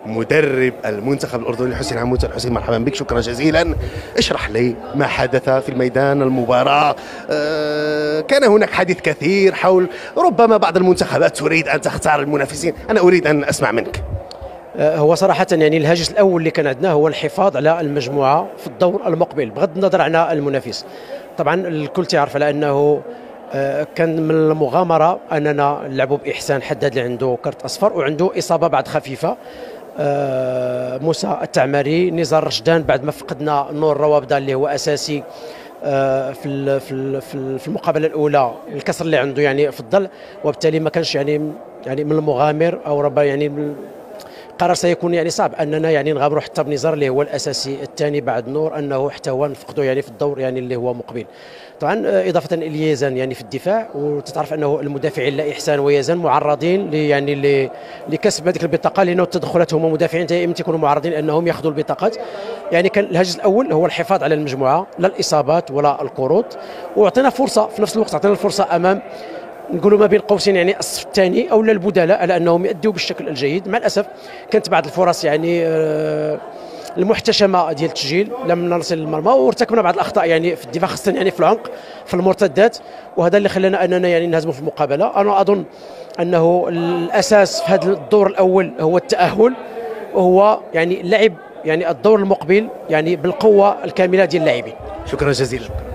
مدرب المنتخب الأردني حسين عموتة. حسين مرحبا بك، شكرا جزيلا. اشرح لي ما حدث في الميدان المباراة. كان هناك حديث كثير حول ربما بعض المنتخبات تريد أن تختار المنافسين، أنا أريد أن أسمع منك. هو صراحة يعني الهاجس الأول اللي كان عندنا هو الحفاظ على المجموعة في الدور المقبل بغض النظر عن المنافس. طبعا الكل تعرف على أنه كان من المغامرة أننا نلعبوا بإحسان حداد اللي عنده كرت أصفر وعنده إصابة بعد خفيفة، موسى التعمري، نزار رشدان بعد ما فقدنا نور روابدا اللي هو أساسي في المقابلة الأولى الكسر اللي عنده يعني في الظل، وبالتالي ما كانش يعني من المغامر أو ربما يعني القرار سيكون يعني صعب اننا يعني نغامروا حتى بنزار اللي هو الاساسي الثاني بعد نور انه حتى هو نفقده يعني في الدور يعني اللي هو مقبل. طبعا اضافه الى يزن يعني في الدفاع، وتتعرف انه المدافعين لا احسان ويزن معرضين يعني لكسب هذيك البطاقه، لانه التدخلات هما مدافعين دائما تكونوا معرضين انهم ياخذوا البطاقات. يعني كان الهاجس الاول هو الحفاظ على المجموعه، لا الاصابات ولا القروض، واعطينا فرصه في نفس الوقت، اعطينا الفرصه امام نقولوا ما بين قوسين يعني الصف الثاني او البدلاء على انهم يؤدوا بالشكل الجيد. مع الاسف كانت بعض الفرص يعني المحتشمه ديال التسجيل لم نصل للمرمى، وارتكبنا بعض الاخطاء يعني في الدفاع خاصه يعني في العمق في المرتدات، وهذا اللي خلانا اننا يعني نهزموا في المقابله. انا اظن انه الاساس في هذا الدور الاول هو التاهل، وهو يعني لعب يعني الدور المقبل يعني بالقوه الكامله ديال اللاعبين. شكرا جزيلا.